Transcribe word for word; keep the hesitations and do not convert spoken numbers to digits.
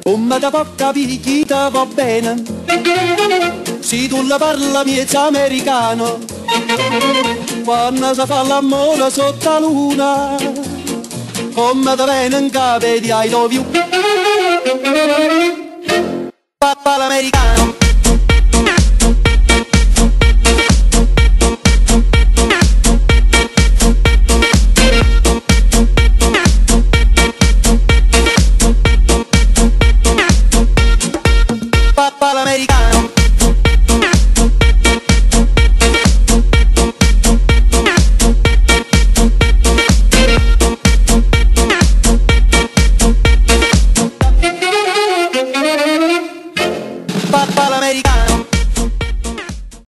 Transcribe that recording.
Come da può capire chi ti va bene, se tu la parla miezza americano, quando si fa l'amore sotto la luna, come da viene in capo di I love you. Papà l'americano. Papà l'americano.